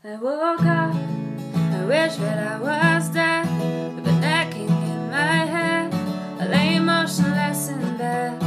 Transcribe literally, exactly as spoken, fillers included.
I woke up, I wish that I was dead, with a necking in my head. I lay motionless in bed.